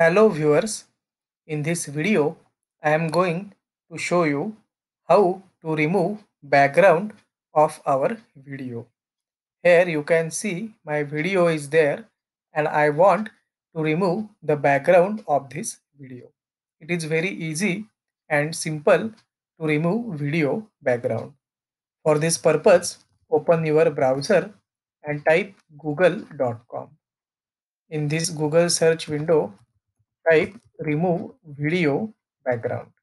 Hello viewers, in this video I am going to show you how to remove background of our video. Here you can see my video is there and I want to remove the background of this video. It is very easy and simple to remove video background. For this purpose, open your browser and type google.com. In this Google search window, type remove video background.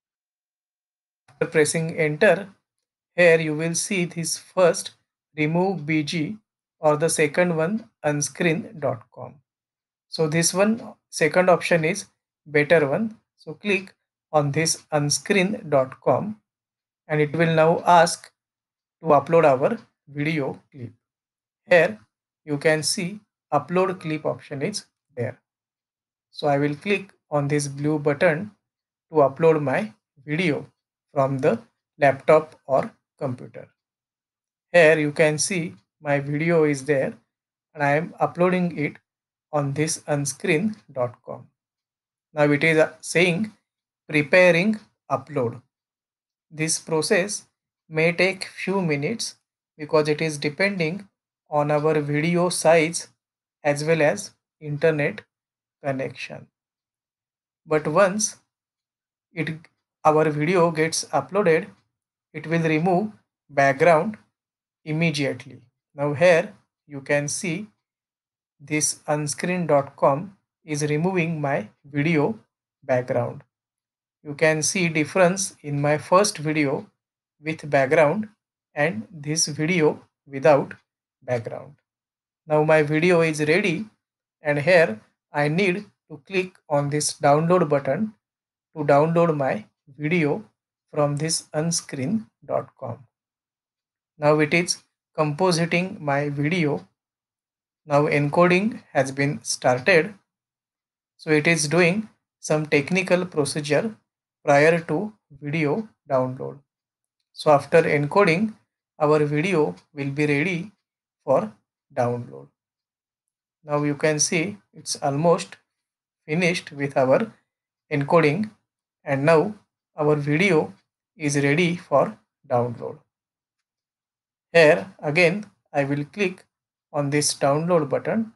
After pressing enter, here you will see this first remove bg or the second one unscreen.com. So this one second option is better one. So click on this unscreen.com and it will now ask to upload our video clip. Here you can see upload clip option is there. So I will click on this blue button to upload my video from the laptop or computer. Here you can see my video is there and I am uploading it on this unscreen.com. Now it is saying preparing upload. This process may take few minutes because it is depending on our video size as well as internet connection. But once it our video gets uploaded, it will remove background immediately. Now here you can see this unscreen.com is removing my video background. You can see difference in my first video with background and this video without background. Now my video is ready and here I need to click on this download button to download my video from this unscreen.com. Now it is compositing my video. Now encoding has been started. So it is doing some technical procedure prior to video download. So after encoding, our video will be ready for download. Now you can see it's almost finished with our encoding and now our video is ready for download. Here again I will click on this download button.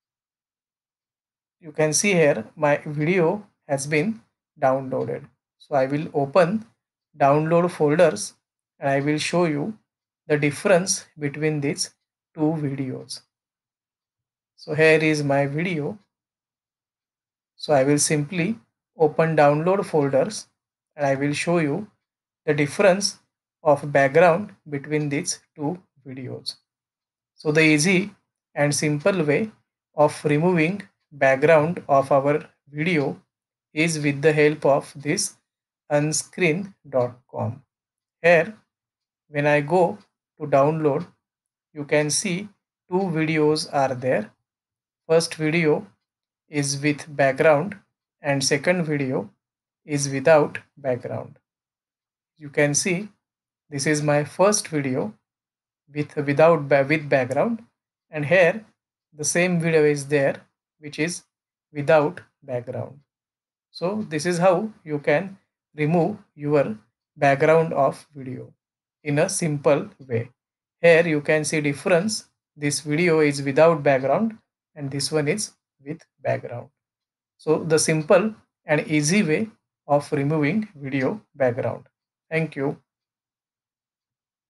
You can see here my video has been downloaded. So I will open download folders and I will show you the difference between these two videos. So here is my video. So I will simply open download folders and I will show you the difference of background between these two videos. So the easy and simple way of removing background of our video is with the help of this unscreen.com. Here when I go to download, you can see two videos are there. First video is with background and second video is without background. You can see this is my first video with background and here the same video is there which is without background. So this is how you can remove your background of video in a simple way. Here you can see difference. This video is without background and this one is with background. So the simple and easy way of removing video background. Thank you.